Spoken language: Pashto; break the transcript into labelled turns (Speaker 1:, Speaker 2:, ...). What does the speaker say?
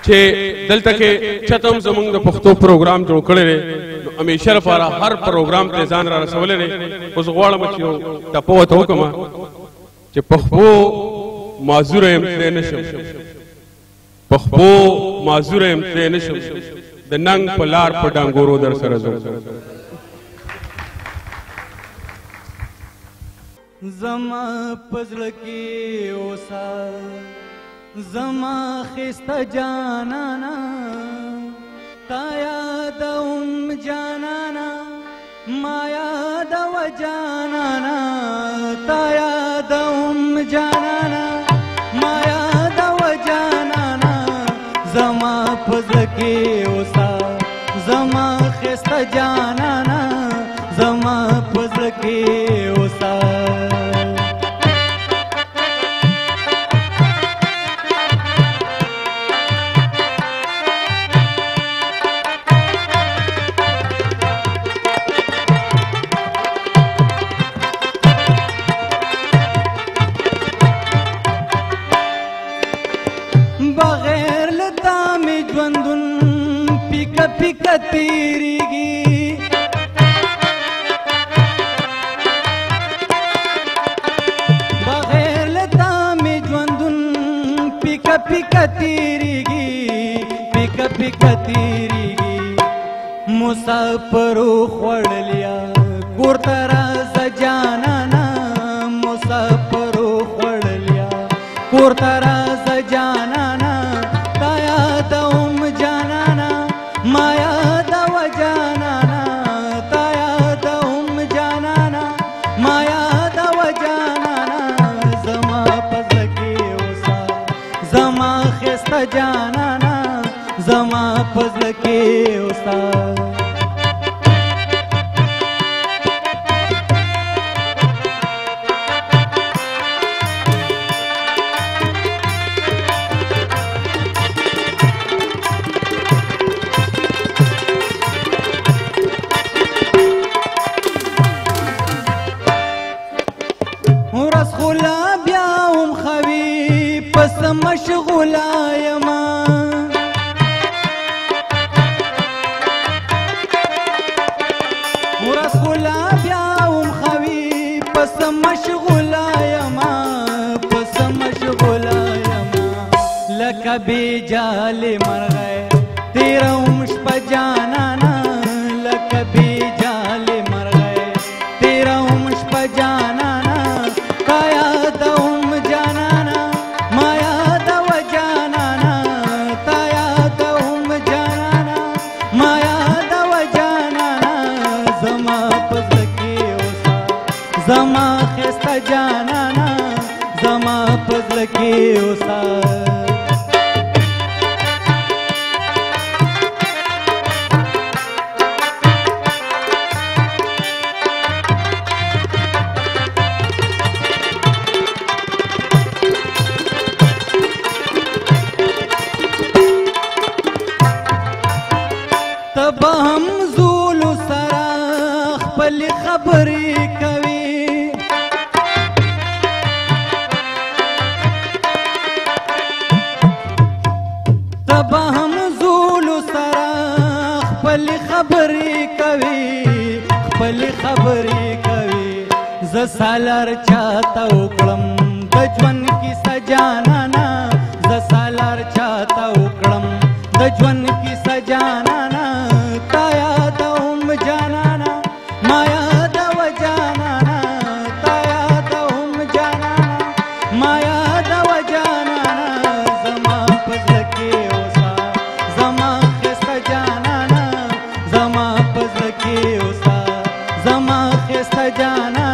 Speaker 1: چې دلته کې چته هم زمونږ د پښتو پروګرام جوړ کړی دی نو همیشه لپاره هر پروګرام ته ځان را رسولی دی اوس غواړم چې یو ټپه ورته وکړم چې پښتو معذوره یم ترې نه شم پښتو معذوره یم ترې نه شم د ننګ په لار په ډانګورو در سره ځم
Speaker 2: زما پزړه کې اوسه زما ښایسته جانانا تا یادوم جانانا ما یادوه جانانا تا یادوم جانانا ما یادوه جانانا زما پزړه کې اوسه زما ښایسته جانانا زما پزړه کې اوسه بغیر لتا می ژوندون پیکه پیکه تیریږي بغیر لتا می ژوندون پیکه پیکه تیریږي پیکه پیکه تیریږي مسافرو خوړلیا کور ته راځه جانانا مسافرو خوړلیا کور ته راځه جانانا تا یادوم جانانا ما یادوه جانانا تا یادوم جانانا ما یادوه جانانا زما پزړه کې اوسه زما ښایسته جانانا زما پزړه کې اوسه ورځ خوله بیا هم خوي پس مشغوله یما ورځ خوله بیا هم خوي پس مشغوله یما پس مشغوله یما لکه بیجالې مرغی تیروم شپه جانانا لکه بیجالې مرغی تیروم شپه جانانا تا یادوم جانانا ما یادوه جانانا تا یادوم جانانا ما یادوه جانانا زما پزړه کې اوسه زما ښایسته جانانا زما پزړه کې اوسه تب هم زولو سره خپلې خبرې کوي تب هم زولو سره خپلې خبرې کوي خپلې خبرې کوي زه سالار چاته وکړم د ژوند کیسه جانانا زه سالار چاته وکړم د ژوند کیسه جانانا تا یادوم جانانا ما یادوه جانانا تا یادوم جانانا ما یادوه جانانا زما پزړه کې اوسه زما ښایسته جانانا زما پزړه کې اوسه زما ښایسته جانانا